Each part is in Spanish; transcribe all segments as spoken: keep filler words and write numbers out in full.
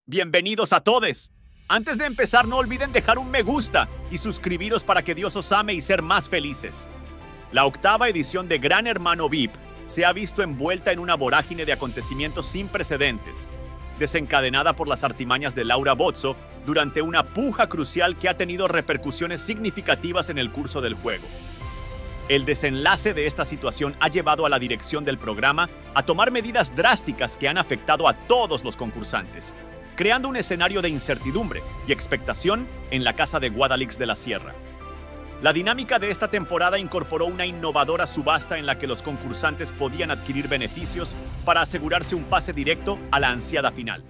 Bienvenidos a todos. Antes de empezar, no olviden dejar un me gusta y suscribiros para que Dios os ame y ser más felices. La octava edición de Gran Hermano V I P se ha visto envuelta en una vorágine de acontecimientos sin precedentes, desencadenada por las artimañas de Laura Bozzo durante una puja crucial que ha tenido repercusiones significativas en el curso del juego. El desenlace de esta situación ha llevado a la dirección del programa a tomar medidas drásticas que han afectado a todos los concursantes, creando un escenario de incertidumbre y expectación en la casa de Guadalix de la Sierra. La dinámica de esta temporada incorporó una innovadora subasta en la que los concursantes podían adquirir beneficios para asegurarse un pase directo a la ansiada final.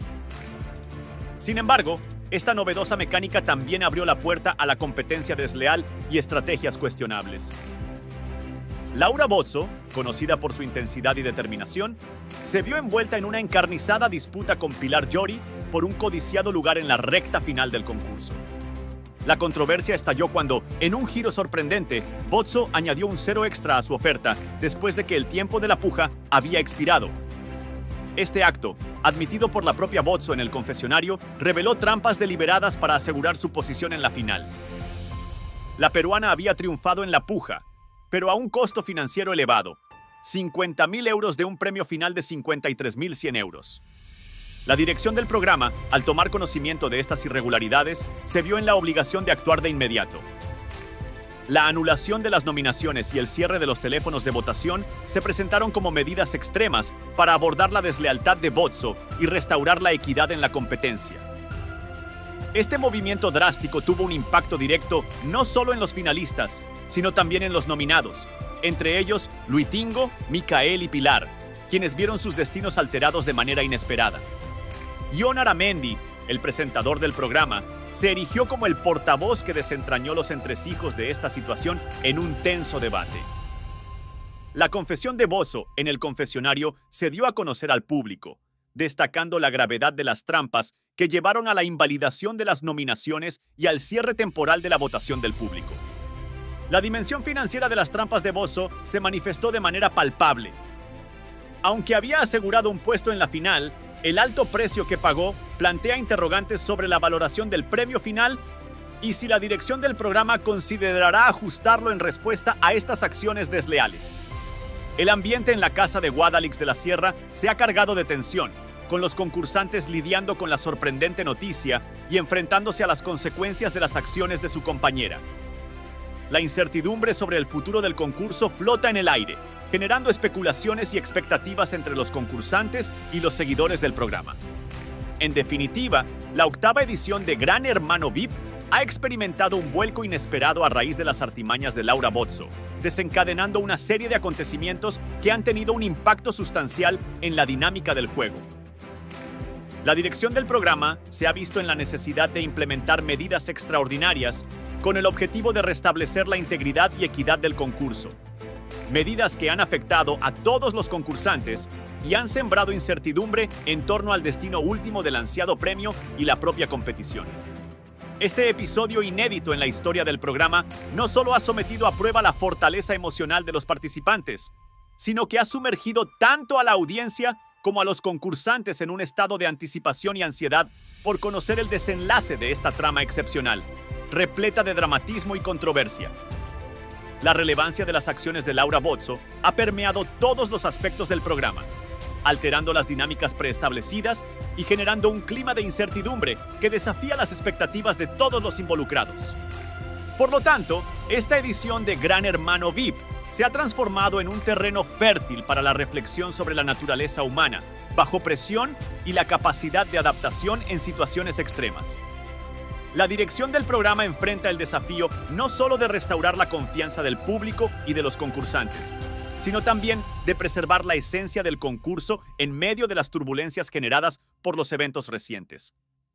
Sin embargo, esta novedosa mecánica también abrió la puerta a la competencia desleal y estrategias cuestionables. Laura Bozzo, conocida por su intensidad y determinación, se vio envuelta en una encarnizada disputa con Pilar Llori por un codiciado lugar en la recta final del concurso. La controversia estalló cuando, en un giro sorprendente, Bozzo añadió un cero extra a su oferta después de que el tiempo de la puja había expirado. Este acto, admitido por la propia Bozzo en el confesionario, reveló trampas deliberadas para asegurar su posición en la final. La peruana había triunfado en la puja, pero a un costo financiero elevado, cincuenta mil euros de un premio final de cincuenta y tres mil cien euros. La dirección del programa, al tomar conocimiento de estas irregularidades, se vio en la obligación de actuar de inmediato. La anulación de las nominaciones y el cierre de los teléfonos de votación se presentaron como medidas extremas para abordar la deslealtad de Bozzo y restaurar la equidad en la competencia. Este movimiento drástico tuvo un impacto directo no solo en los finalistas, sino también en los nominados, entre ellos Luitingo, Micael y Pilar, quienes vieron sus destinos alterados de manera inesperada. Ion Aramendi, el presentador del programa, se erigió como el portavoz que desentrañó los entresijos de esta situación en un tenso debate. La confesión de Bozzo en el confesionario se dio a conocer al público, destacando la gravedad de las trampas que llevaron a la invalidación de las nominaciones y al cierre temporal de la votación del público. La dimensión financiera de las trampas de Bozzo se manifestó de manera palpable. Aunque había asegurado un puesto en la final, el alto precio que pagó plantea interrogantes sobre la valoración del premio final y si la dirección del programa considerará ajustarlo en respuesta a estas acciones desleales. El ambiente en la casa de Guadalix de la Sierra se ha cargado de tensión, con los concursantes lidiando con la sorprendente noticia y enfrentándose a las consecuencias de las acciones de su compañera. La incertidumbre sobre el futuro del concurso flota en el aire, generando especulaciones y expectativas entre los concursantes y los seguidores del programa. En definitiva, la octava edición de Gran Hermano V I P ha experimentado un vuelco inesperado a raíz de las artimañas de Laura Bozzo, desencadenando una serie de acontecimientos que han tenido un impacto sustancial en la dinámica del juego. La dirección del programa se ha visto en la necesidad de implementar medidas extraordinarias con el objetivo de restablecer la integridad y equidad del concurso. Medidas que han afectado a todos los concursantes y han sembrado incertidumbre en torno al destino último del ansiado premio y la propia competición. Este episodio inédito en la historia del programa no solo ha sometido a prueba la fortaleza emocional de los participantes, sino que ha sumergido tanto a la audiencia como a los concursantes en un estado de anticipación y ansiedad por conocer el desenlace de esta trama excepcional, repleta de dramatismo y controversia. La relevancia de las acciones de Laura Bozzo ha permeado todos los aspectos del programa, alterando las dinámicas preestablecidas y generando un clima de incertidumbre que desafía las expectativas de todos los involucrados. Por lo tanto, esta edición de Gran Hermano V I P se ha transformado en un terreno fértil para la reflexión sobre la naturaleza humana, bajo presión y la capacidad de adaptación en situaciones extremas. La dirección del programa enfrenta el desafío no solo de restaurar la confianza del público y de los concursantes, sino también de preservar la esencia del concurso en medio de las turbulencias generadas por los eventos recientes.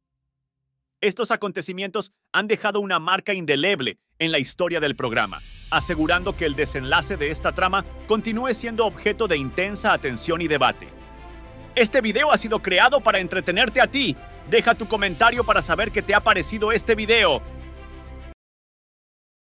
Estos acontecimientos han dejado una marca indeleble en la historia del programa, asegurando que el desenlace de esta trama continúe siendo objeto de intensa atención y debate. Este video ha sido creado para entretenerte a ti. Deja tu comentario para saber qué te ha parecido este video.